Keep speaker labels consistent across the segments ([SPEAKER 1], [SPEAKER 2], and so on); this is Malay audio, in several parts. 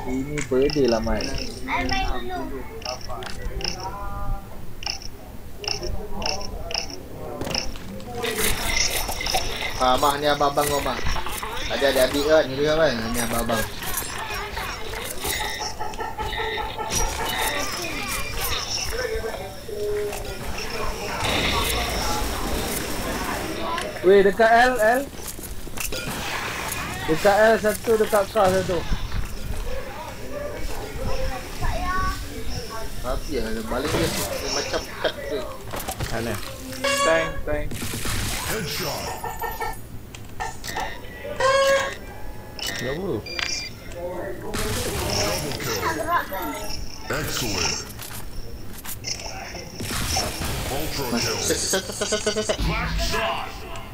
[SPEAKER 1] Ini pedih lah Mat. Mah ni abang-abang kau mah. Ada adik kan, ni dia kan. Ni abang-abang. Weh, dekat L. Dekat L satu, dekat K satu. Tapi ya, balik dia macam cut tu.
[SPEAKER 2] Mana?
[SPEAKER 3] Tank.
[SPEAKER 4] Headshot.
[SPEAKER 2] Kenapa?
[SPEAKER 4] Double kill. Excellent. Ultra kill. Black shot.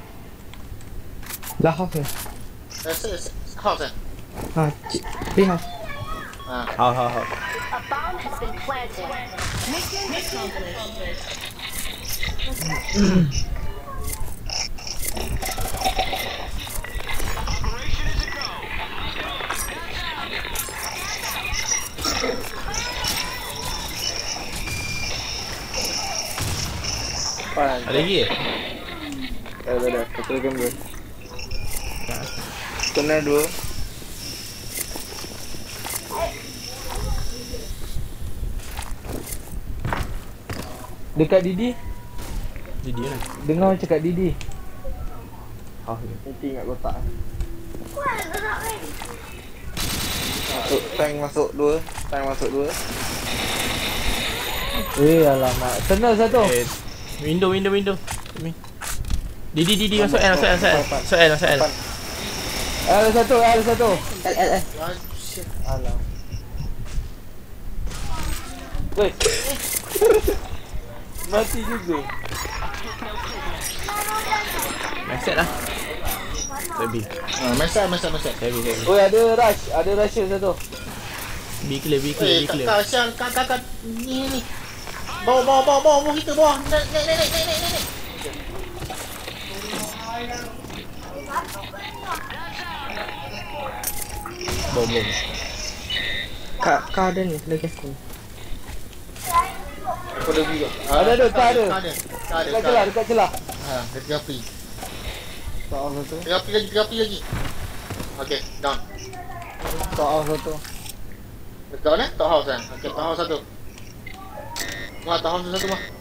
[SPEAKER 5] Lah house ni.
[SPEAKER 1] House eh?
[SPEAKER 5] Free house.
[SPEAKER 2] Hao.
[SPEAKER 6] A bomb has been planted. Mission accomplished.
[SPEAKER 4] Operation is a go.
[SPEAKER 2] Ada lagi eh?
[SPEAKER 3] Dah. Satu lagi ambil. Kena 2.
[SPEAKER 1] Dekat Didi.
[SPEAKER 2] Jadi lah.
[SPEAKER 1] Dengar cakap Didi.
[SPEAKER 2] Hao ni.
[SPEAKER 3] Nanti ingat kotak. Masuk 2. Tank masuk 2.
[SPEAKER 1] Alamak. Tenang satu.
[SPEAKER 2] Window. Ni. Didi masuk L. Masuk L.
[SPEAKER 1] L satu.
[SPEAKER 5] L.
[SPEAKER 1] Alam. Weh. Mati juga.
[SPEAKER 2] Maset lah. Lebih.
[SPEAKER 1] Masak.
[SPEAKER 2] Heavy.
[SPEAKER 1] Weh, ada rush satu.
[SPEAKER 2] Be clear.
[SPEAKER 1] Kakak Syal, kakak ni. Bawa kita bawah. Naik.
[SPEAKER 2] Bom.
[SPEAKER 5] Kak ada ni, lagi aku.
[SPEAKER 1] Ada juga.
[SPEAKER 5] Ada.
[SPEAKER 1] Dekat celah. Dekat api.
[SPEAKER 5] Soal satu.
[SPEAKER 1] Dekat api lagi. Okay, down.
[SPEAKER 5] Soal satu.
[SPEAKER 1] Dekat mana? Top house kan? Okay, top house satu. Top house satu mah.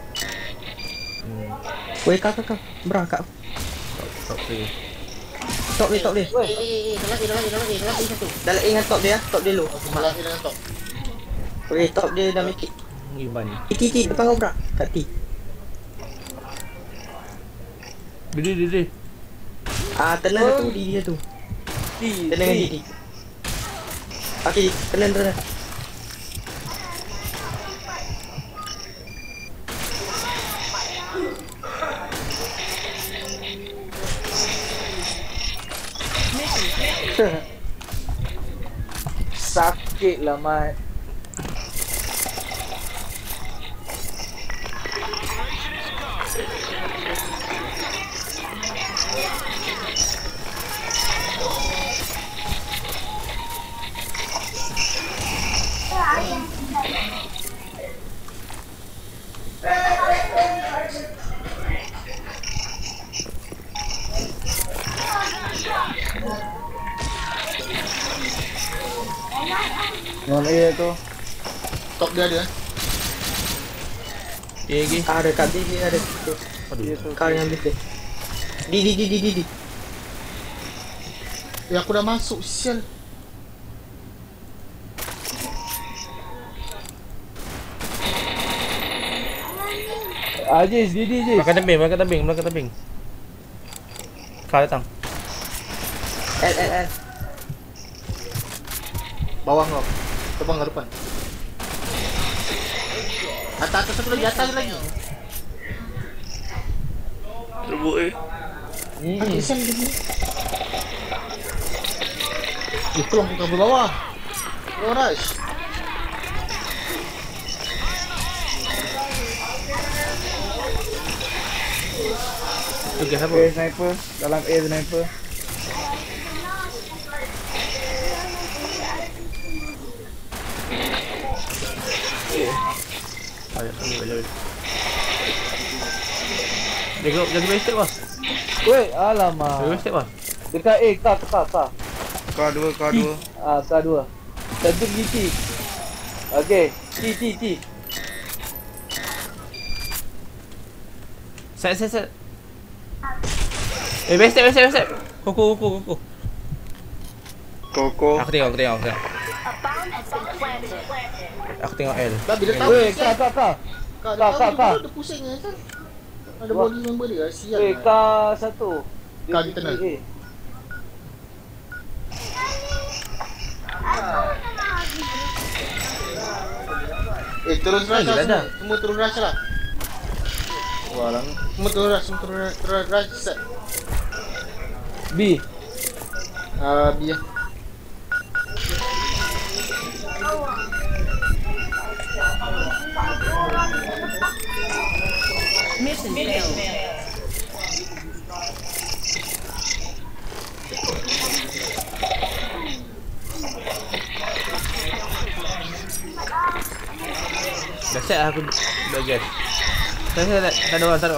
[SPEAKER 5] Weh kak. Berang kak.
[SPEAKER 2] Top tu.
[SPEAKER 5] Top dia.
[SPEAKER 1] Dalam satu.
[SPEAKER 5] Dalam ingat top dia low.
[SPEAKER 1] Dalam dengan top.
[SPEAKER 5] Weh top dia dah make it.
[SPEAKER 2] Gimana?
[SPEAKER 5] T depan kau berak. Kat T.
[SPEAKER 2] Didi.
[SPEAKER 5] Tenang satu Didi tu. Tenang dengan Didi. Okey, tenang.
[SPEAKER 1] Sakit lah Mat.
[SPEAKER 3] Non A tu.
[SPEAKER 1] Top dia ada.
[SPEAKER 2] Lagi.
[SPEAKER 5] Ada kat Didi ada.
[SPEAKER 2] Aduh.
[SPEAKER 5] Kau yang ambil dia. Didi.
[SPEAKER 1] Aku dah masuk sial.
[SPEAKER 5] Aziz, Didi.
[SPEAKER 2] Belakang tebing. Kau datang.
[SPEAKER 5] L.
[SPEAKER 1] Bawah kau. Terbang ke depan. Atas satu lagi.
[SPEAKER 3] Terbuk
[SPEAKER 1] Sial dia. Tolong buka bawah. No rush.
[SPEAKER 2] Tugas apa?
[SPEAKER 3] A sniper. Dalam A sniper.
[SPEAKER 2] Jaga base step bos.
[SPEAKER 3] Weh, alamak.
[SPEAKER 2] Jaga base step bos.
[SPEAKER 3] Dekat K.
[SPEAKER 7] K2.
[SPEAKER 3] K2. Satu GT. Okey, T.
[SPEAKER 2] Set. Base step. Koko.
[SPEAKER 7] Koko.
[SPEAKER 2] Aku tengok.
[SPEAKER 6] A bomb has been planted.
[SPEAKER 2] Aku tengok L.
[SPEAKER 1] Babi dia tahu.
[SPEAKER 3] Weh, K.
[SPEAKER 1] Kak, dia tahu dia pusing kan. Ada body member dia, sial.
[SPEAKER 3] Weh, K1.
[SPEAKER 1] K di tengah. Terus rush lah. Semua terus rush lah. Walang. Semua terus rush set.
[SPEAKER 3] B.
[SPEAKER 1] B ya.
[SPEAKER 6] Mission failed.
[SPEAKER 2] Dah set aku dah gas. Set. Tak ada orang.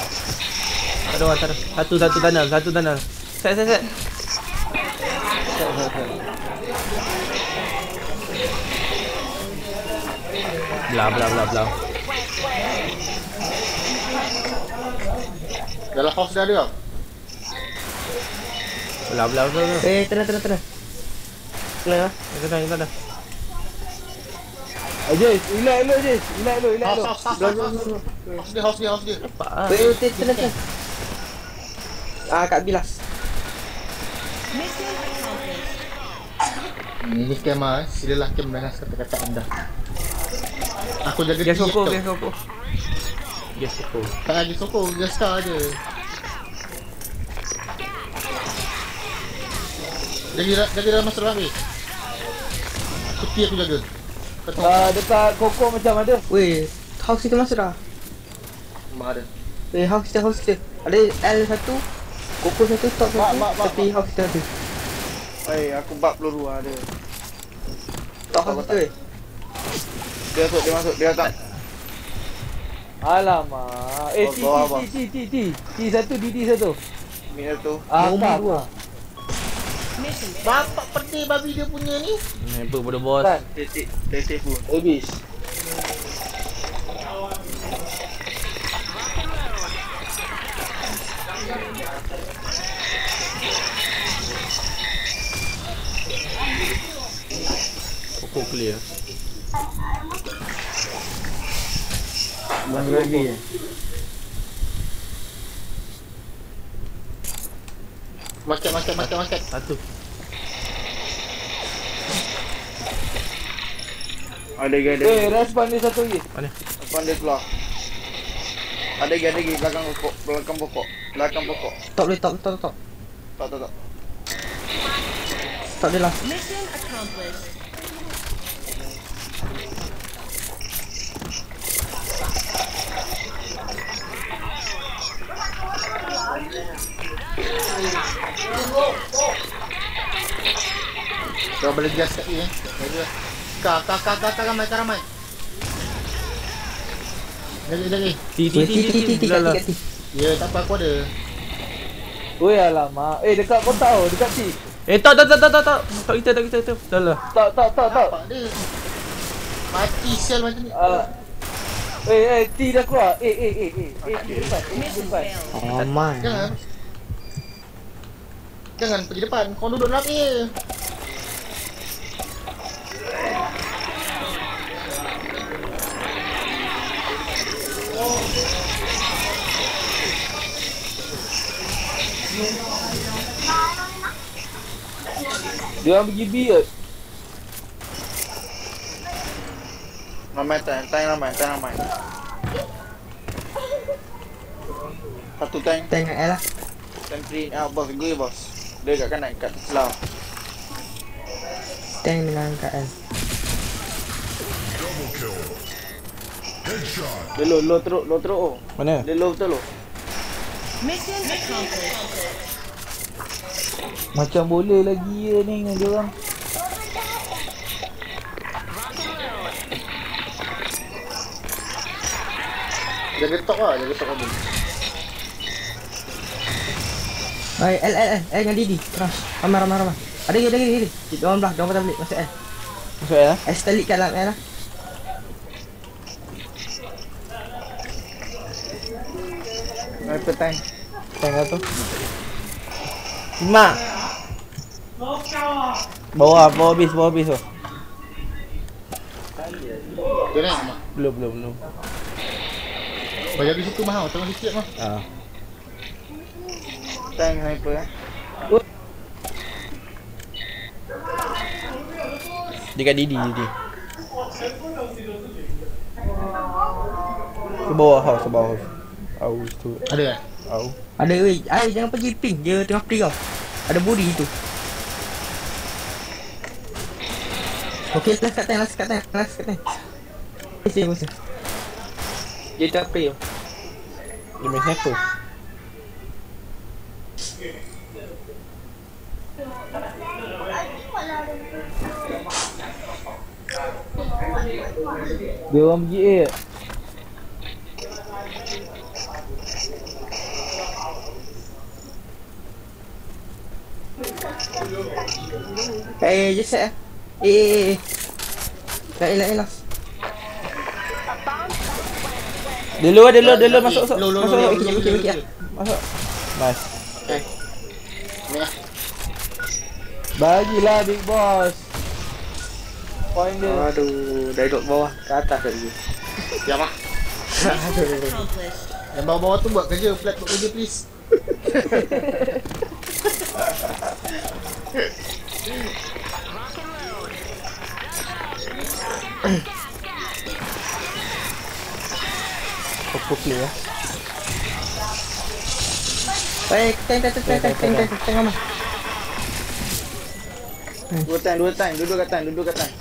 [SPEAKER 2] Satu tunnel. Set. Blah.
[SPEAKER 1] Dalam house dah ada.
[SPEAKER 2] Blah.
[SPEAKER 5] Tenang. Kelar.
[SPEAKER 2] Kita.
[SPEAKER 3] Jess, relax Jess. Relax.
[SPEAKER 1] House dia.
[SPEAKER 2] Apa?
[SPEAKER 5] Tenang. Kat bilas.
[SPEAKER 6] Mission accomplished.
[SPEAKER 1] Ini skema, silalah kem dengan kata-kata anda. Aku jaga
[SPEAKER 2] Gas
[SPEAKER 1] dia.
[SPEAKER 2] koko.
[SPEAKER 1] Tak lagi sokong, gas star je. Jaga dalam masa lagi. Peti aku jaga.
[SPEAKER 3] Dekat Koko macam ada.
[SPEAKER 5] Weh, house kita masuk dah.
[SPEAKER 1] Mak ada.
[SPEAKER 5] Weh, house kita. Ada L1, Koko 1, top 1. Tapi house kita ada.
[SPEAKER 7] Aku bab peluru ada.
[SPEAKER 5] Top house kita weh.
[SPEAKER 7] Dia masuk, dia datang.
[SPEAKER 3] Alamak. T1, DD1.
[SPEAKER 7] Minit tu.
[SPEAKER 5] Nombor 2.
[SPEAKER 6] Mission failed.
[SPEAKER 1] Bapak peti babi dia punya ni.
[SPEAKER 2] Apa pada bos?
[SPEAKER 7] Detik pun.
[SPEAKER 3] Habis.
[SPEAKER 2] Koko clear.
[SPEAKER 3] Bang lagi.
[SPEAKER 1] Market.
[SPEAKER 2] Satu.
[SPEAKER 7] Ada lagi.
[SPEAKER 3] Respon dia satu lagi.
[SPEAKER 2] Mana?
[SPEAKER 7] Depan dia keluar. Ada lagi belakang pokok.
[SPEAKER 5] Top boleh, top.
[SPEAKER 7] Tak.
[SPEAKER 5] Top dia lah.
[SPEAKER 6] Mission accomplished.
[SPEAKER 1] Kau boleh gas kat ni Kak ramai. Lagi.
[SPEAKER 2] T.
[SPEAKER 1] Ya, tak apa aku ada.
[SPEAKER 3] Weh, alamak. Dekat kotak dekat T.
[SPEAKER 2] Tak. Tak kita. Dah lah.
[SPEAKER 3] Tak.
[SPEAKER 1] Nampak dia. Mati sel macam ni.
[SPEAKER 3] T dah keluar.
[SPEAKER 6] Mission failed.
[SPEAKER 5] Oh my.
[SPEAKER 1] Jangan pergi depan. Kau duduk dalam A.
[SPEAKER 3] Dia orang pergi B ke?
[SPEAKER 7] Ramai tank ramai. Satu tank.
[SPEAKER 5] Tengok L lah.
[SPEAKER 7] Tank print bos. Gue bos. Dia kat kanan kat sebelah.
[SPEAKER 5] Tank dengan kat L.
[SPEAKER 4] Double kill. Headshot.
[SPEAKER 7] Dia low teruk.
[SPEAKER 2] Mana?
[SPEAKER 7] Dia low betul low.
[SPEAKER 6] Mission accomplished.
[SPEAKER 3] Macam boleh lagi ni dengan dia orang.
[SPEAKER 1] Jaga top lah, jaga top mobil.
[SPEAKER 5] Hai, L dengan Didi. Terus. Ramai. Ada lagi. Kita orang belah, dia orang patah balik. Masuk L.
[SPEAKER 2] Masuk ya.
[SPEAKER 5] Telik kat dalam L lah.
[SPEAKER 7] Sniper time.
[SPEAKER 2] Tengok tu. Mak. Bawah habis tu.
[SPEAKER 1] Dia naik mah.
[SPEAKER 2] Belum.
[SPEAKER 1] Bayar di situ mahal, tengok sikit mah.
[SPEAKER 7] Time sniper
[SPEAKER 2] Dekat Didi. Ke bawah house. House tu.
[SPEAKER 1] Ada kan?
[SPEAKER 5] Ada weh. Ai jangan pergi ping. Dia tengah free kau. Ada body tu. Okey, last kat tank. Sini. Dia tak play tu.
[SPEAKER 2] Dia main sniper.
[SPEAKER 3] Dia orang pergi A.
[SPEAKER 5] Just set lah. Lah.
[SPEAKER 2] Dia lu masuk.
[SPEAKER 5] Okey.
[SPEAKER 2] Masuk. Nice.
[SPEAKER 1] Ni lah.
[SPEAKER 3] Bagilah Big Boss. Point dia.
[SPEAKER 5] Aduh, dah duduk bawah ke atas lagi.
[SPEAKER 1] Ya mah. Yang bawah-bawah tu buat kerja, flat buat kerja please.
[SPEAKER 2] Fokus play ya.
[SPEAKER 5] Baik, tank aman.
[SPEAKER 7] Dua time. Duduk kat time.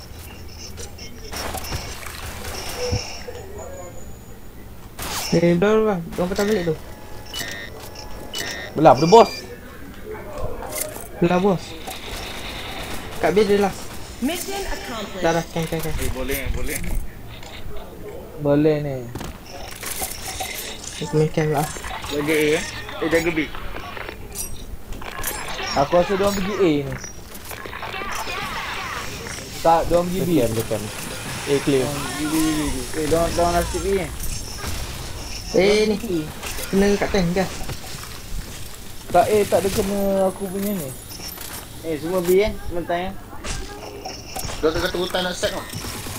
[SPEAKER 5] Belah. Diorang patah balik tu.
[SPEAKER 2] Belah bos.
[SPEAKER 5] Belah bos. Kat base dia last.
[SPEAKER 6] Mission accomplished.
[SPEAKER 5] Dah. Tank.
[SPEAKER 7] Boleh.
[SPEAKER 3] Boleh ni.
[SPEAKER 5] Aku main camp lah.
[SPEAKER 7] Jaga A jaga B.
[SPEAKER 3] Aku rasa diorang pergi A ni. Tak, diorang pergi B.
[SPEAKER 2] Dekan. A clear.
[SPEAKER 7] Don't nasib B ni.
[SPEAKER 5] Ni. Kena kat tank gas.
[SPEAKER 3] Tak A tak ada kena aku punya ni.
[SPEAKER 7] Semua B sementara.
[SPEAKER 1] Dia kata hutan nak set mah.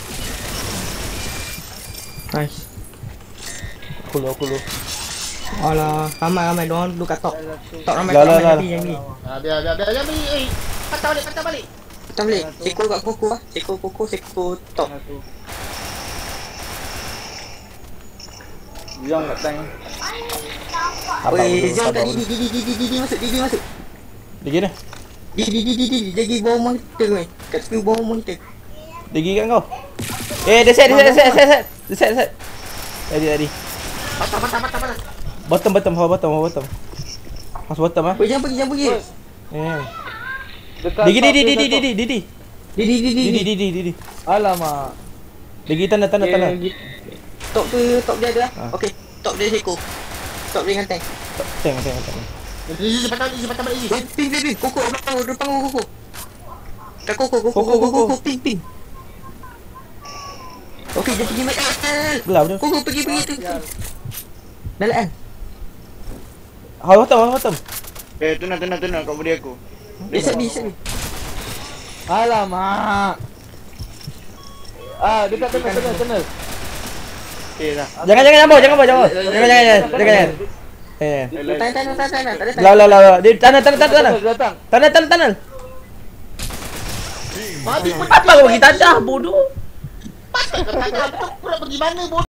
[SPEAKER 5] Nice.
[SPEAKER 2] Aku lu.
[SPEAKER 5] Alah, ramai diorang duduk kat top. Top ramai
[SPEAKER 2] Lah.
[SPEAKER 5] yang ni.
[SPEAKER 1] Biar beli. Patah balik.
[SPEAKER 5] Patah balik. Seko kat Koko lah. Seko top.
[SPEAKER 7] Jom kat time.
[SPEAKER 5] Weh, jom kat Didi masuk.
[SPEAKER 2] Digi dah.
[SPEAKER 5] Didi jadi bawah monitor weh. Kat situ bawah monitor.
[SPEAKER 2] Digi kat kau. Dia set. Tadi.
[SPEAKER 1] Patah.
[SPEAKER 2] Bottom. Masuk bottom ah.
[SPEAKER 5] Weh, jangan pergi.
[SPEAKER 3] Dekat
[SPEAKER 2] Digi.
[SPEAKER 3] Didi. Alamak.
[SPEAKER 2] Digi tanda.
[SPEAKER 5] Top dia ada lah. Okey, top dia Seko. Top dia dengan tank.
[SPEAKER 2] Tengok.
[SPEAKER 1] Isi patah balik isi.
[SPEAKER 5] Ping. Koko, depan Koko. Kat Koko. Ping. Okey, dia pergi main.
[SPEAKER 2] Belah betul.
[SPEAKER 5] Koko pergi tu. Dalam kan?
[SPEAKER 2] Bottom.
[SPEAKER 7] Tuna kat body aku.
[SPEAKER 5] Bisa.
[SPEAKER 3] Alamak. Dekat tunnel.
[SPEAKER 7] Dah.
[SPEAKER 2] Jangan jambau. Jangan.
[SPEAKER 5] Tangan.
[SPEAKER 2] Lah. Dia tanah.
[SPEAKER 3] Datang.
[SPEAKER 2] Tanah.
[SPEAKER 1] Mati
[SPEAKER 2] Apa kau bagi tanah bodoh?
[SPEAKER 1] patah. Kau pula pergi mana bodoh?